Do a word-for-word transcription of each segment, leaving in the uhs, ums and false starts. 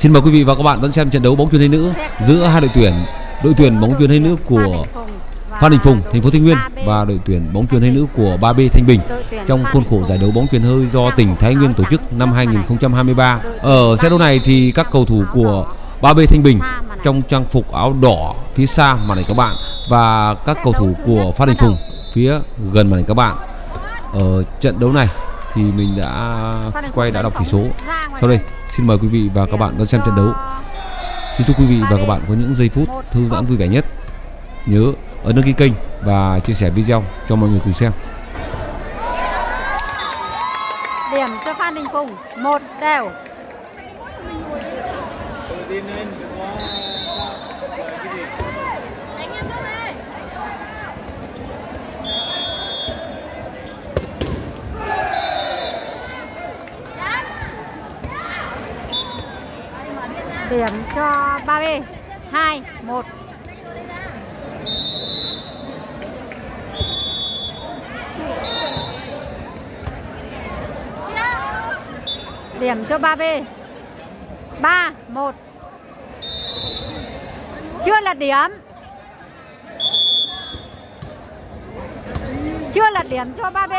Xin mời quý vị và các bạn đón xem trận đấu bóng chuyền hay nữ giữa hai đội tuyển, đội tuyển bóng chuyền hay nữ của Phan Đình Phùng, thành phố Thái Nguyên và đội tuyển bóng chuyền hay nữ của ba B Thanh Bình trong khuôn khổ giải đấu bóng chuyền hơi do tỉnh Thái Nguyên tổ chức năm hai nghìn không trăm hai mươi ba. Ở set đấu này thì các cầu thủ của ba B Thanh Bình trong trang phục áo đỏ phía xa màn ảnh các bạn và các cầu thủ của Phan Đình Phùng phía gần màn ảnh các bạn. Ở trận đấu này thì mình đã quay đã đọc tỷ số. Sau đây xin mời quý vị và các bạn đón xem trận đấu. Xin chúc quý vị và các bạn có những giây phút thư giãn vui vẻ nhất. Nhớ ấn đăng ký kênh và chia sẻ video cho mọi người cùng xem. Điểm cho Phan Đình Phùng một đều. Điểm cho ba B hai một. Điểm cho ba B ba một. Chưa là điểm. Chưa là điểm cho ba B.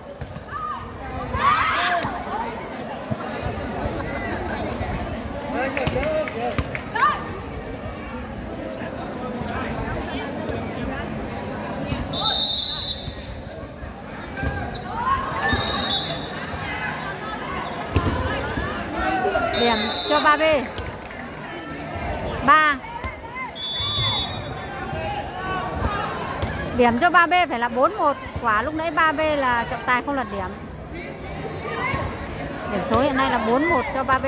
Điểm cho ba B ba. Điểm cho ba B phải là bốn một. Quả lúc nãy ba B là trọng tài không lật điểm. Điểm số hiện nay là bốn một cho ba B.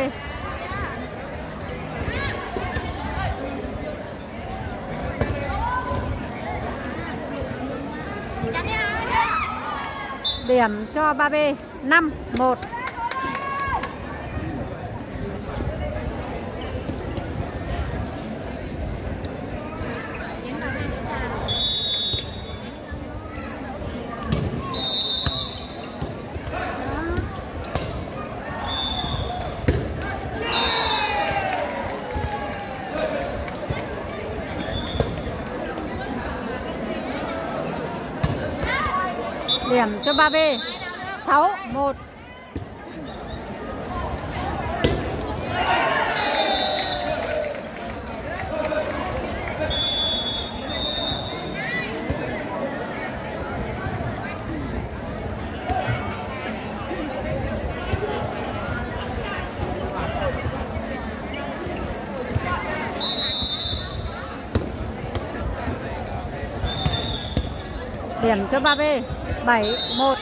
Điểm cho ba B năm một. Điểm cho ba B sáu một. Điểm cho ba B bảy một.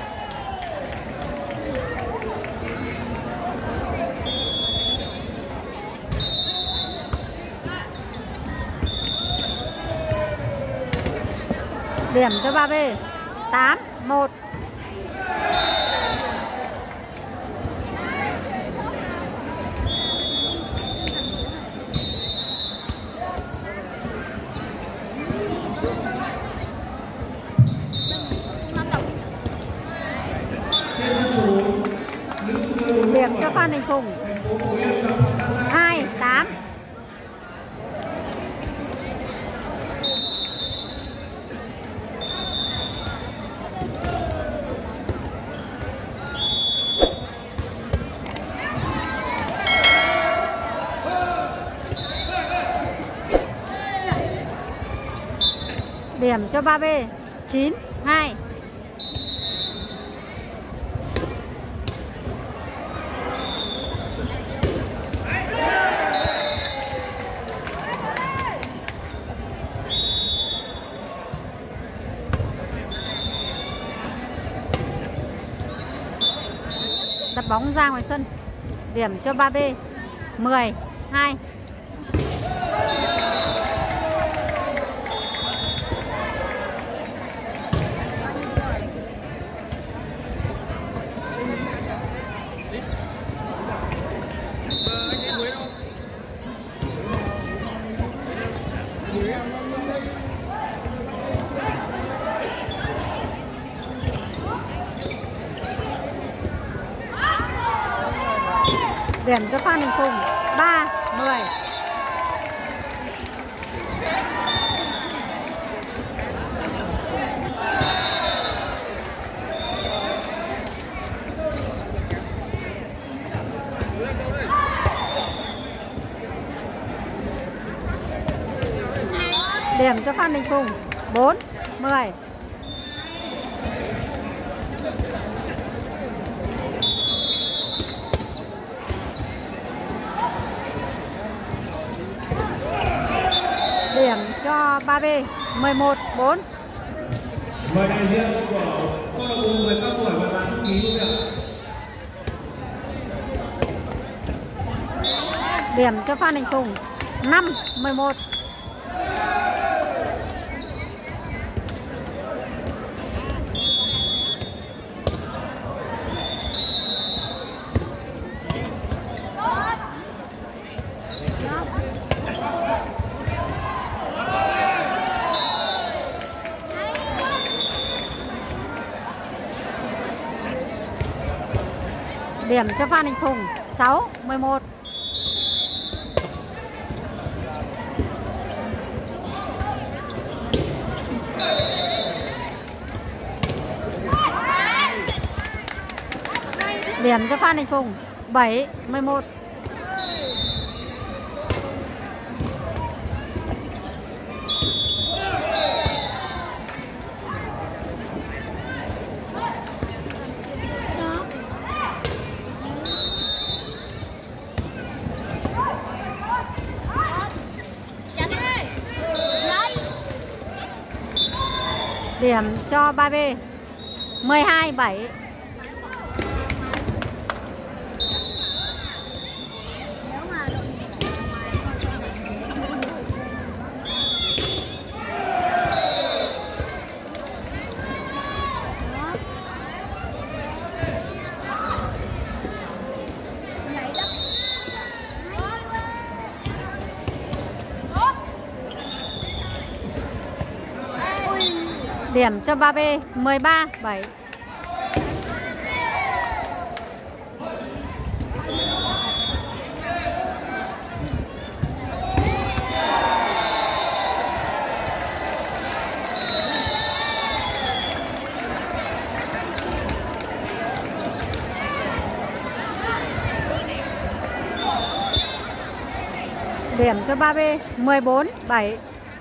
Điểm cho ba B tám một. Điểm cho Phan Đình Phùng hai tám. Điểm cho ba B chín hai. Đặt bóng ra ngoài sân. Điểm cho ba B mười hai. Điểm cho Phan Đình Phùng ba mười. Điểm cho Phan Đình Phùng. bốn, mười. Điểm cho ba B. mười một, bốn. Mời đại diện của câu lạc bộ người cao tuổi và bạn đăng ký luôn ạ. Điểm cho Phan Đình Phùng. năm, mười một. Điểm cho Phan Đình Phùng. sáu, mười một. Điểm cho Phan Đình Phùng. bảy, mười một. Điểm cho ba B. mười hai, bảy. Điểm cho ba B. mười ba, bảy. Điểm cho ba B. mười bốn, bảy.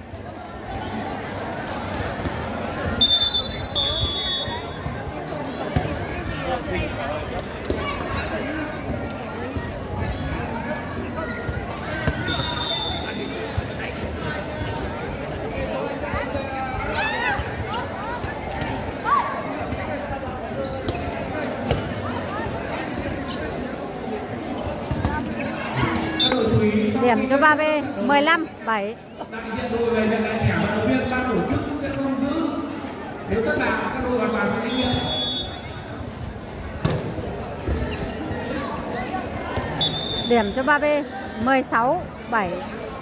Điểm cho ba B. mười lăm, bảy. Đại diện đội về nhận lại thẻ vận động viên ban tổ chức cũng sẽ không giữ nếu tất cả các đội hoàn toàn sẽ đi nhận. Điểm cho ba B. mười sáu, bảy.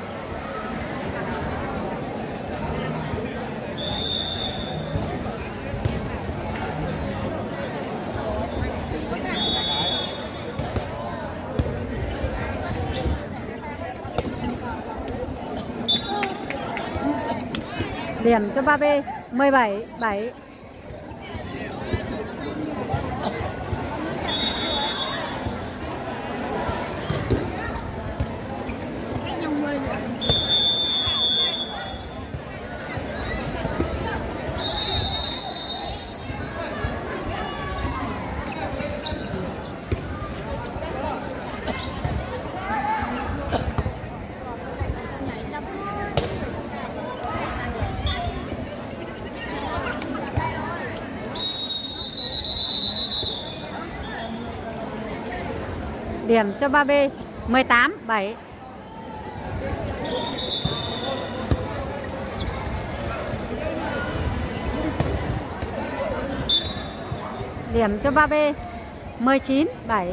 Điểm cho ba B. mười bảy, bảy. Điểm cho ba B. mười tám, bảy. Điểm cho ba B. mười chín, bảy.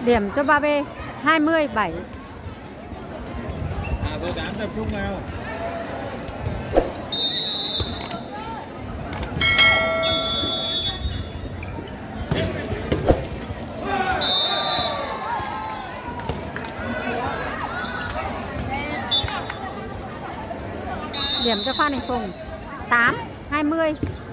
Điểm cho ba B hai mươi bảy. À, tôi dám tập trung vào. Điểm cho Phan Đình Phùng tám hai mươi.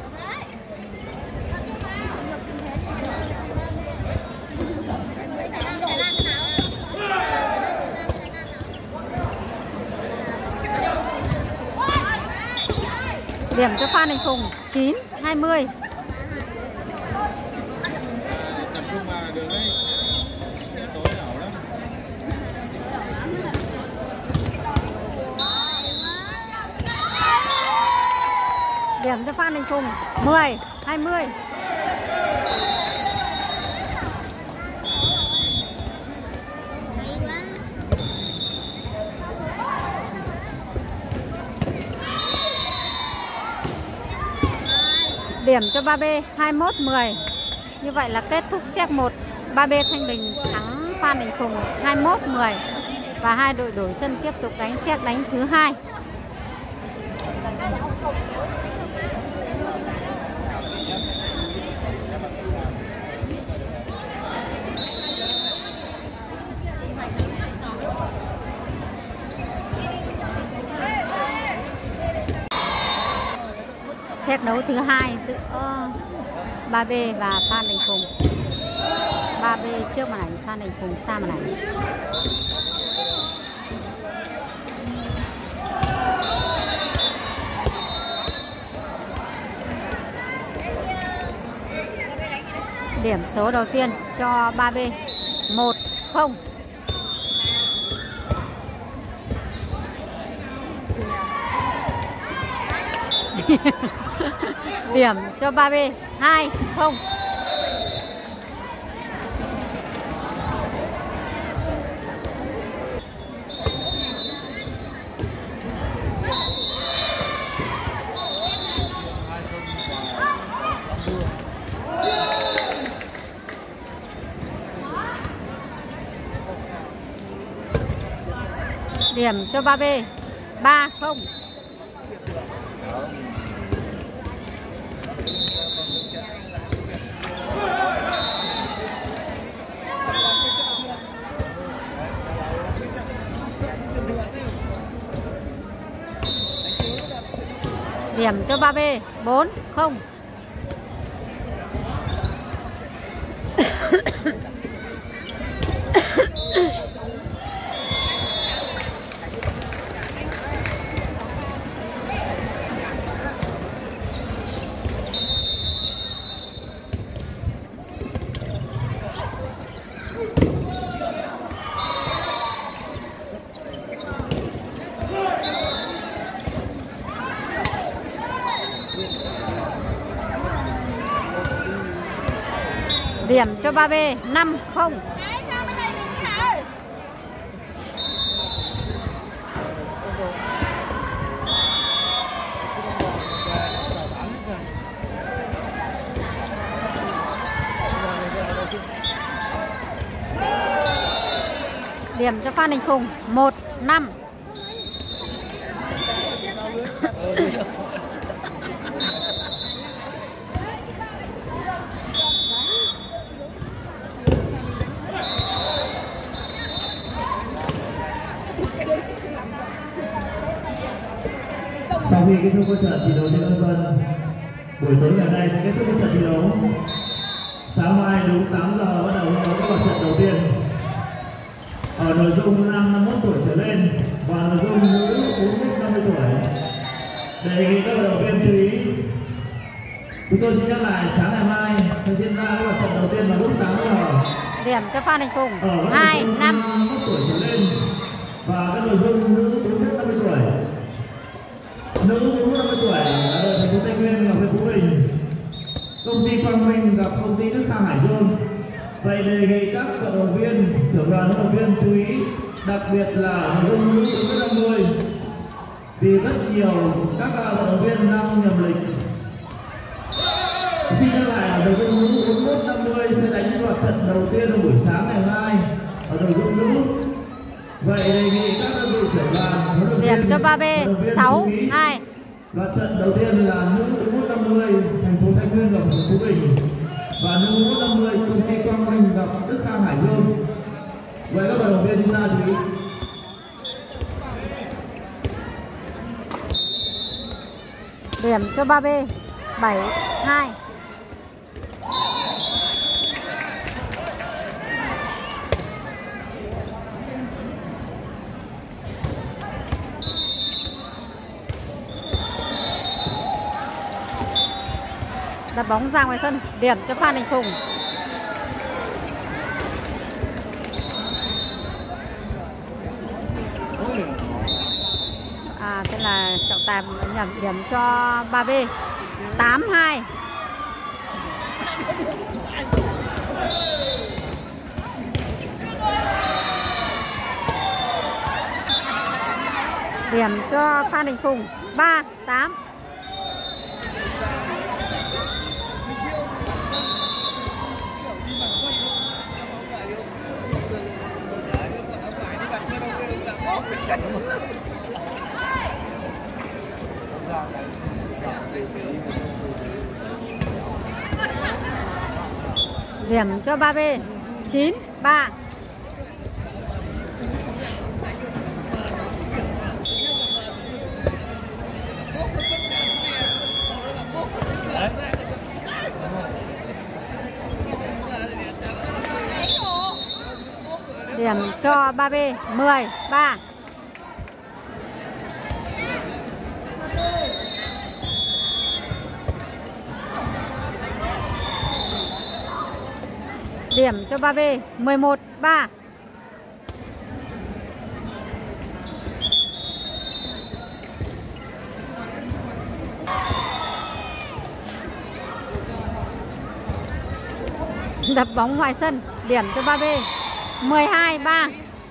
Điểm cho Phan Đình Phùng chín hai mươi. Tập trung vào được đấy. Tối ảo lắm. Điểm cho Phan Đình Phùng mười hai mươi. Điểm cho ba B hai mươi mốt mười. Như vậy là kết thúc set một. ba B Thanh Bình thắng Phan Đình Phùng hai mươi mốt mười. Và hai đội đổi sân tiếp tục đánh set đánh thứ hai. Set đấu thứ hai giữa ba B và Phan Đình Phùng. ba B trước màn ảnh, Phan Đình Phùng xa màn ảnh. Điểm số đầu tiên cho ba B một không. Điểm cho ba B hai không. Điểm cho ba B ba không. Điểm cho ba B bốn không. Điểm cho ba B năm không. Điểm cho Phan Đình Phùng một năm. Sau khi kết thúc trận thi đấu trên sân sân, buổi tối ngày nay sẽ kết thúc trận thi đấu. Sáng mai đúng tám giờ bắt đầu có các trận đầu tiên ở nội dung nam năm mươi mốt tuổi trở lên và nội dung nữ bốn đến năm mươi tuổi. Đề nghị các vận động viên chú ý. Chúng tôi xin nhắc lại sáng ngày mai sẽ diễn ra các trận đầu tiên vào lúc tám giờ. Điểm cho Phan Đình Phùng hai năm. năm mươi mốt tuổi trở lên và các nội dung nữ bốn đến năm mươi tuổi. Nữ bốn mươi tuổi ở đội thành phố Tây Nguyên gặp với Phú Bình. Công ty Quang Minh gặp công ty Đức Khang Hải Dương. Vậy đề nghị các vận động viên, trưởng đoàn vận động viên chú ý, đặc biệt là nội dung nữ bốn đến năm mươi. Vì rất nhiều các vận động viên đang nhầm lịch. Xin nhắc lại đội dung nữ bốn mốt năm mươi sẽ đánh vào trận đầu tiên trong buổi sáng ngày hôm nay ở đội dung nữ. Vậy đề nghị các đơn vị trưởng đoàn điểm cho ba B sáu hai. Và trận đầu tiên là nữ bốn mốt năm mươi thành phố Thái Nguyên gặp thành phố Phú Bình và nữ bốn mốt năm mươi công ty Quang Minh gặp Đức Khang Hải Dương. Vậy các vận động viên chúng ta chú ý. Điểm cho ba B bảy hai. Đập bóng ra ngoài sân, điểm cho Phan Đình Phùng. À, thế là trọng tài nhầm, điểm cho ba B tám hai. Điểm cho Phan Đình Phùng ba tám. Điểm cho ba B chín ba. Điểm cho ba B mười ba. Điểm cho ba B mười một ba. Đập bóng ngoài sân, điểm cho ba B mười hai ba.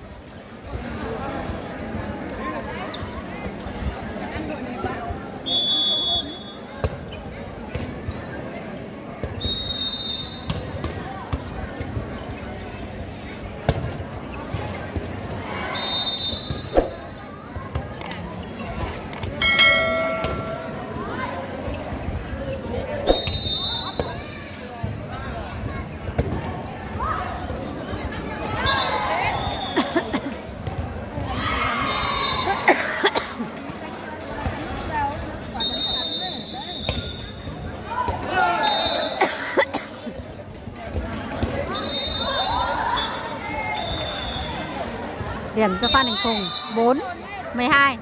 Điểm cho Phan Đình Phùng bốn mười hai.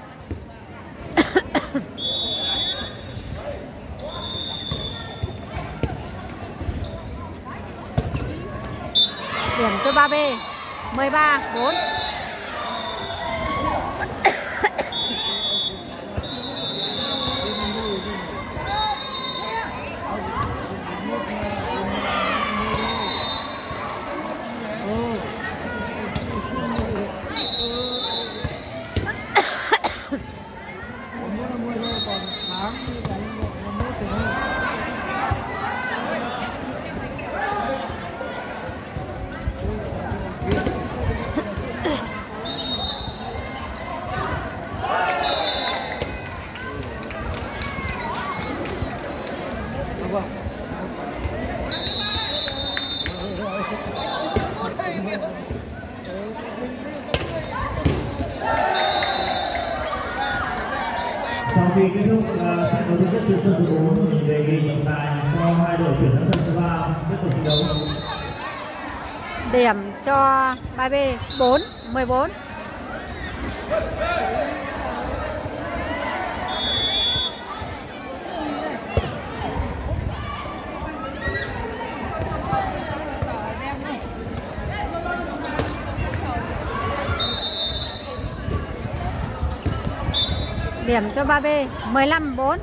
Điểm cho ba B mười ba bốn. Sau khi kết thúc trận đấu thứ nhất trên sân thứ bốn, mình đề nghị trọng tài cho hai đội chuyển sang sân thứ ba tiếp tục thi đấu. Điểm cho ba B bốn mười bốn. Điểm cho ba B mười lăm bốn.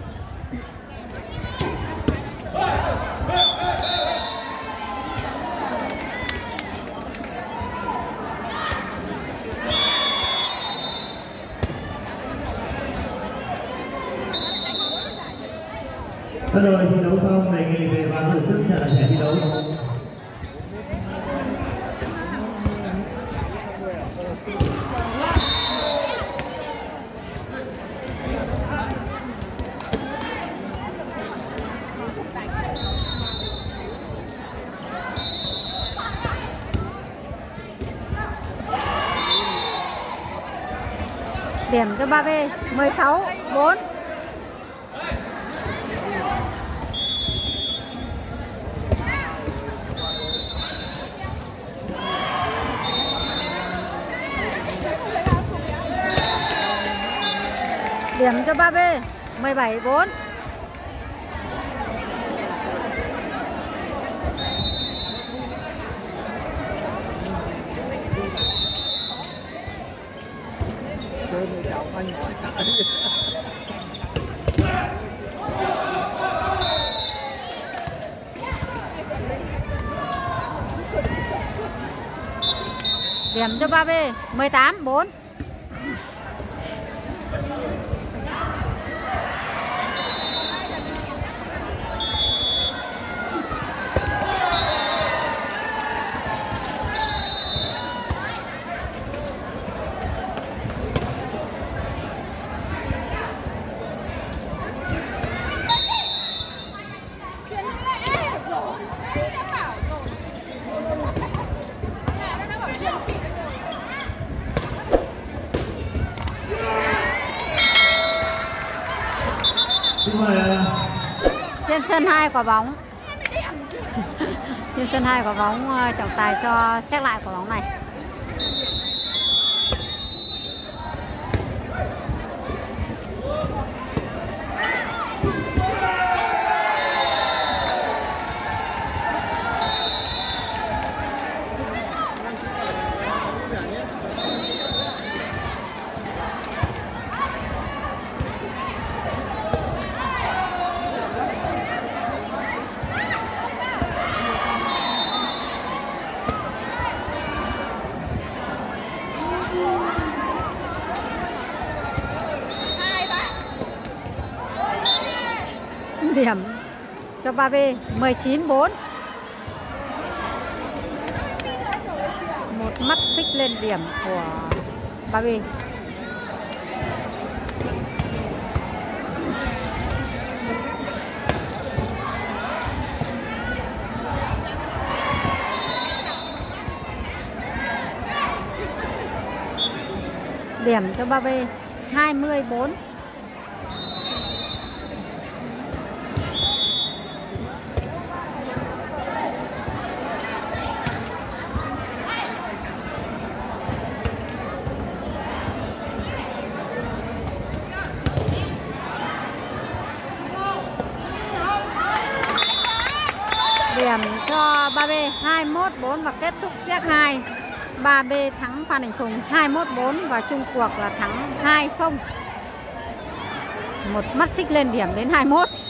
Các đội thi đấu sau xong đề nghị về ban tổ chức nhận lại thẻ thi đấu. Điểm cho ba B mười sáu bốn. Điểm cho ba B mười bảy bốn. Điểm cho ba B mười tám bốn. Trên sân hai quả bóng. Trên sân hai quả bóng, trọng tài cho xét lại quả bóng này. Điểm cho ba B mười chín bốn. Một mắt xích lên điểm của ba B. Điểm cho ba B hai mươi bốn. Điểm cho ba B hai mươi mốt bốn và kết thúc set hai. ba B thắng Phan Đình Phùng hai mươi mốt bốn và chung cuộc là thắng hai không. Một mắt xích lên điểm đến hai mươi mốt.